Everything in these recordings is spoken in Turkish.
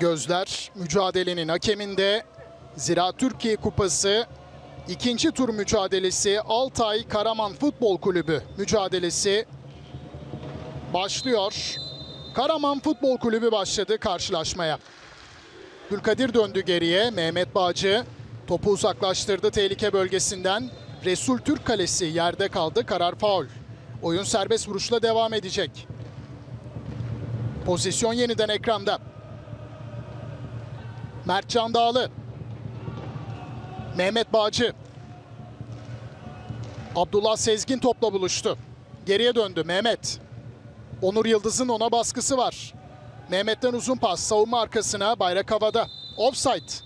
Gözler mücadelenin hakeminde. Zira Türkiye Kupası ikinci tur mücadelesi Altay Karaman Futbol Kulübü mücadelesi başlıyor. Karaman Futbol Kulübü başladı karşılaşmaya. Abdülkadir döndü geriye. Mehmet Bağcı topu uzaklaştırdı tehlike bölgesinden. Resul Türk kalesi yerde kaldı. Karar faul. Oyun serbest vuruşla devam edecek. Pozisyon yeniden ekranda. Mertcan Dağlı. Mehmet Bağcı. Abdullah Sezgin topla buluştu. Geriye döndü Mehmet. Onur Yıldız'ın ona baskısı var. Mehmet'ten uzun pas. Savunma arkasına, bayrak havada. Offside.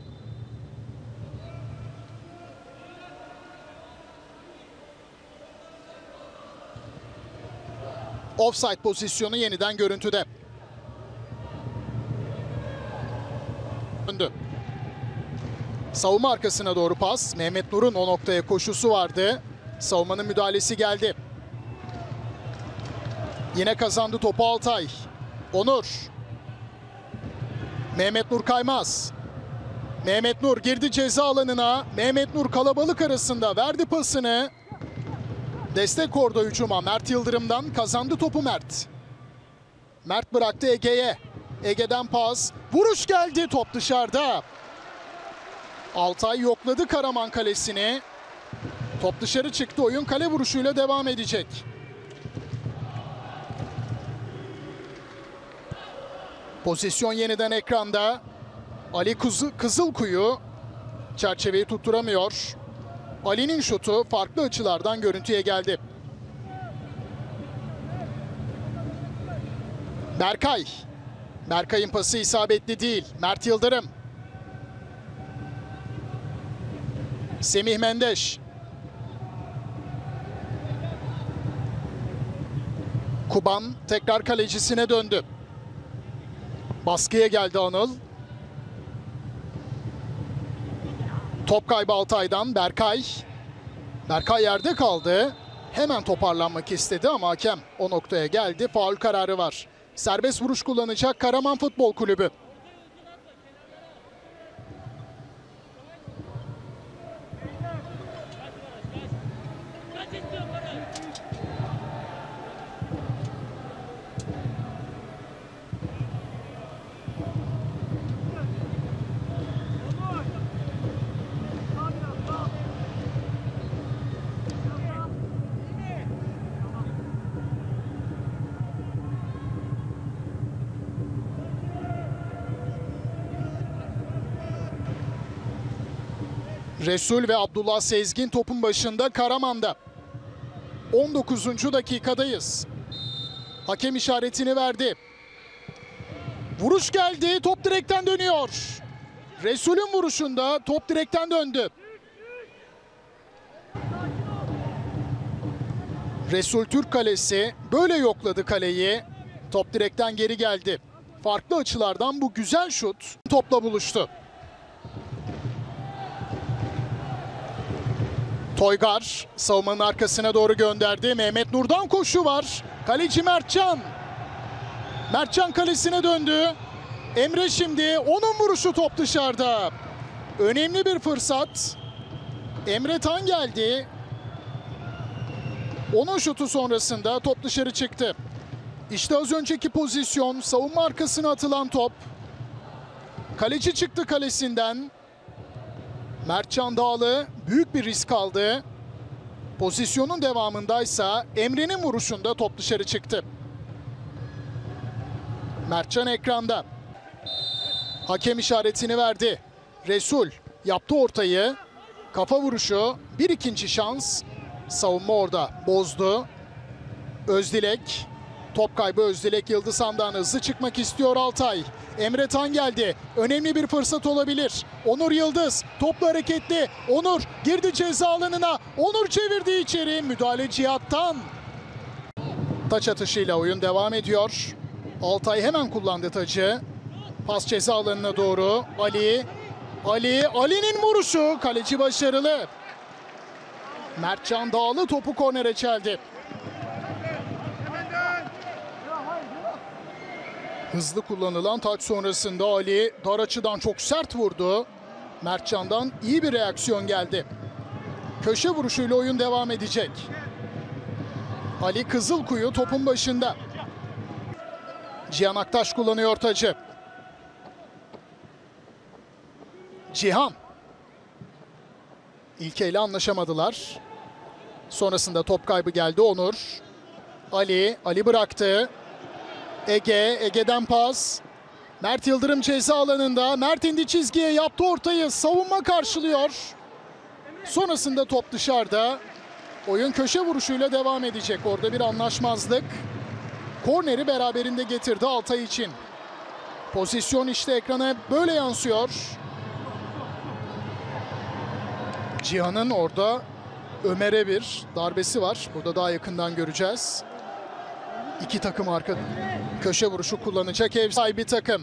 Offside pozisyonu yeniden görüntüde. Döndü. Savunma arkasına doğru pas. Mehmet Nur'un o noktaya koşusu vardı. Savunmanın müdahalesi geldi. Yine kazandı topu Altay. Onur. Mehmet Nur Kaymaz. Mehmet Nur girdi ceza alanına. Mehmet Nur kalabalık arasında verdi pasını. Destek orada hücuma. Mert Yıldırım'dan kazandı topu Mert. Mert bıraktı Ege'ye. Ege'den pas. Vuruş geldi. Top dışarıda. Altay yokladı Karaman kalesini. Top dışarı çıktı. Oyun kale vuruşuyla devam edecek. Pozisyon yeniden ekranda. Ali Kızılkuyu çerçeveyi tutturamıyor. Ali'nin şutu farklı açılardan görüntüye geldi. Berkay. Berkay'ın pası isabetli değil. Mert Yıldırım. Semih Mendeş. Kuban tekrar kalecisine döndü. Baskıya geldi Anıl. Top kaybı Altay'dan Berkay. Berkay yerde kaldı. Hemen toparlanmak istedi ama hakem o noktaya geldi. Faul kararı var. Serbest vuruş kullanacak Karaman Futbol Kulübü. Resul ve Abdullah Sezgin topun başında Karaman'da. 19. dakikadayız. Hakem işaretini verdi. Vuruş geldi. Top direkten dönüyor. Resul'ün vuruşunda top direkten döndü. Resul Türk kalesi böyle yokladı kaleyi. Top direkten geri geldi. Farklı açılardan bu güzel şut topla buluştu. Toygar savunmanın arkasına doğru gönderdi. Mehmet Nur'dan koşu var. Kaleci Mertcan. Mertcan kalesine döndü. Emre şimdi onun vuruşu top dışarıda. Önemli bir fırsat. Emre Tan geldi. Onun şutu sonrasında top dışarı çıktı. İşte az önceki pozisyon. Savunma arkasına atılan top. Kaleci çıktı kalesinden. Mertcan Dağlı büyük bir risk aldı. Pozisyonun devamındaysa Emre'nin vuruşunda top dışarı çıktı. Mertcan ekranda. Hakem işaretini verdi. Resul yaptı ortayı. Kafa vuruşu. Bir ikinci şans. Savunma orada bozdu. Özdilek. Top kaybı Özdilek Yıldızhan'dan hızlı çıkmak istiyor Altay. Emre Tan geldi. Önemli bir fırsat olabilir. Onur Yıldız topla hareketli. Onur girdi ceza alanına. Onur çevirdi içeri. Müdahale Cihat'tan. Taç atışıyla oyun devam ediyor. Altay hemen kullandı tacı. Pas ceza alanına doğru. Ali'nin vuruşu. Kaleci başarılı. Mertcan Dağlı topu kornere çeldi. Hızlı kullanılan taç sonrasında Ali dar açıdan çok sert vurdu. Mertcan'dan iyi bir reaksiyon geldi. Köşe vuruşuyla oyun devam edecek. Ali Kızılkuyu topun başında. Cihan Aktaş kullanıyor tacı. Cihan. İlke ile anlaşamadılar. Sonrasında top kaybı geldi Onur. Ali bıraktı. Ege'den pas. Mert Yıldırım ceza alanında. Mert indi çizgiye, yaptı ortayı. Savunma karşılıyor. Sonrasında top dışarıda. Oyun köşe vuruşuyla devam edecek. Orada bir anlaşmazlık. Korneri beraberinde getirdi Altay için. Pozisyon işte ekrana böyle yansıyor. Cihan'ın orada Ömer'e bir darbesi var. Burada daha yakından göreceğiz. İki takım arka köşe vuruşu kullanacak ev sahibi takım.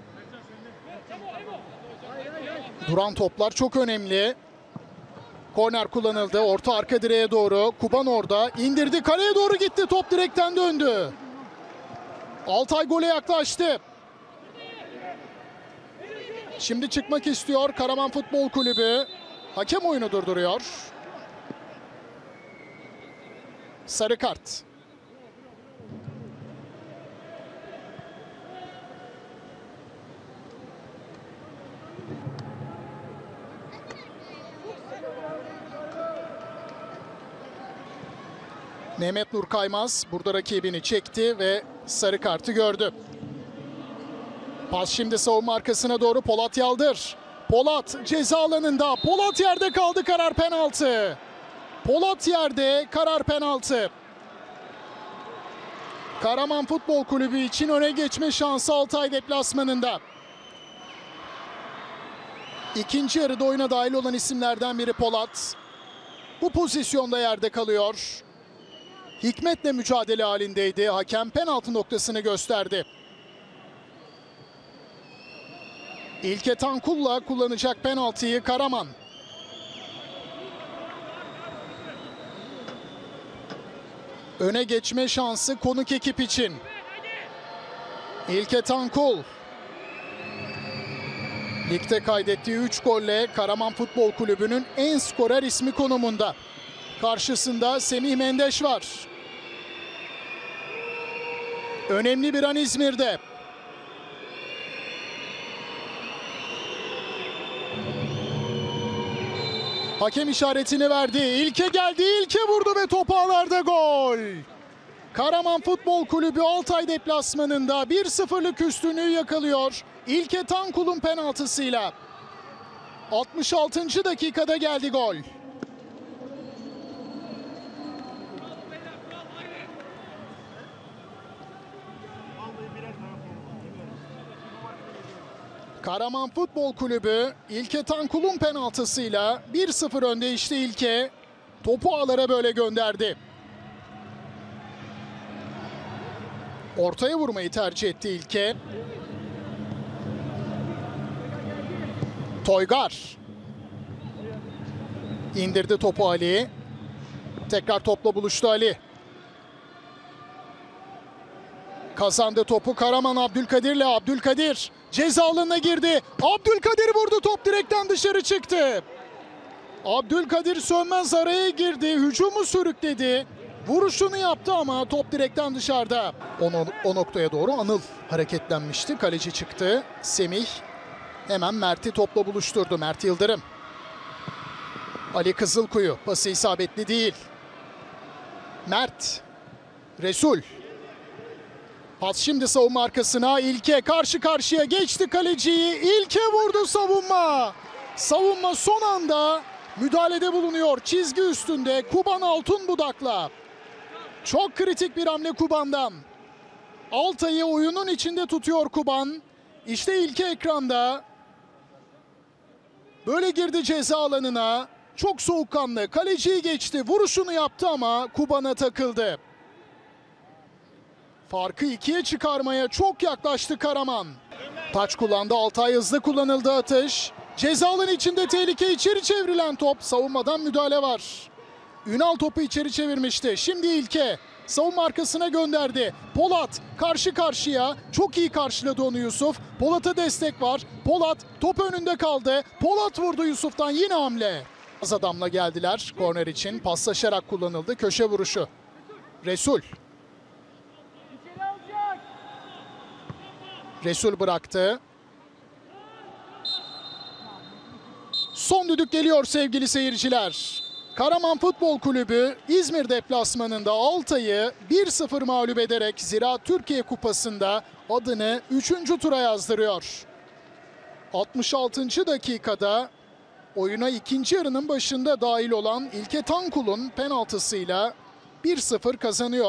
Duran toplar çok önemli. Korner kullanıldı. Orta arka direğe doğru. Kuban orada. İndirdi. Kaleye doğru gitti. Top direkten döndü. Altay gole yaklaştı. Şimdi çıkmak istiyor Karaman Futbol Kulübü. Hakem oyunu durduruyor. Sarı kart. Mehmet Nur Kaymaz burada rakibini çekti ve sarı kartı gördü. Pas şimdi savunma arkasına doğru Polat Yaldır. Polat ceza alanında. Polat yerde kaldı, karar penaltı. Polat yerde, karar penaltı. Karaman Futbol Kulübü için öne geçme şansı Altay deplasmanında. İkinci yarıda oyuna dahil olan isimlerden biri Polat. Bu pozisyonda yerde kalıyor. Hikmet'le mücadele halindeydi. Hakem penaltı noktasını gösterdi. İlke Tankul'la kullanacak penaltıyı Karaman. Öne geçme şansı konuk ekip için. İlke Tankul. Ligde kaydettiği 3 golle Karaman Futbol Kulübü'nün en skorer ismi konumunda. Karşısında Semih Mendeş var. Önemli bir an İzmir'de. Hakem işaretini verdi. İlke geldi. İlke vurdu ve top ağlarda gol. Karaman Futbol Kulübü Altay deplasmanında 1-0'lık üstünlüğü yakalıyor. İlke Tankul'un penaltısıyla. 66. dakikada geldi gol. Karaman Futbol Kulübü İlke Tankul'un penaltısıyla 1-0 önde işte İlke. Topu ağlara böyle gönderdi. Ortaya vurmayı tercih etti İlke. Toygar. İndirdi topu Ali. Tekrar topla buluştu Ali. Kazandı topu Karaman Abdülkadir'le. Abdülkadir ceza alanına girdi. Abdülkadir vurdu, top direkten dışarı çıktı. Abdülkadir Sönmez araya girdi. Hücumu sürükledi. Vuruşunu yaptı ama top direkten dışarıda. O noktaya doğru Anıl hareketlenmişti. Kaleci çıktı. Semih hemen Mert'i topla buluşturdu. Mert Yıldırım. Ali Kızılkuyu pası isabetli değil. Mert. Resul. Pas şimdi savunma arkasına. İlke karşı karşıya geçti kaleciyi. İlke vurdu savunma. Savunma son anda müdahalede bulunuyor. Çizgi üstünde Kuban Altunbudak'la. Çok kritik bir hamle Kuban'dan. Altay'ı oyunun içinde tutuyor Kuban. İşte İlke ekranda. Böyle girdi ceza alanına. Çok soğukkanlı. Kaleciyi geçti. Vuruşunu yaptı ama Kuban'a takıldı. Farkı 2'ye çıkarmaya çok yaklaştı Karaman. Taç kullandı. Altay, hızlı kullanıldı atış. Ceza alanı içinde tehlike, içeri çevrilen top. Savunmadan müdahale var. Ünal topu içeri çevirmişti. Şimdi İlke. Savunma arkasına gönderdi. Polat karşı karşıya. Çok iyi karşıladı onu Yusuf. Polat'a destek var. Polat top önünde kaldı. Polat vurdu Yusuf'tan, yine hamle. Az adamla geldiler korner için. Paslaşarak kullanıldı. Köşe vuruşu. Resul. Resul bıraktı. Son düdük geliyor sevgili seyirciler. Karaman Futbol Kulübü İzmir deplasmanında Altay'ı 1-0 mağlup ederek Ziraat Türkiye Kupası'nda adını 3. tura yazdırıyor. 66. dakikada oyuna ikinci yarının başında dahil olan İlke Tankul'un penaltısıyla 1-0 kazanıyor.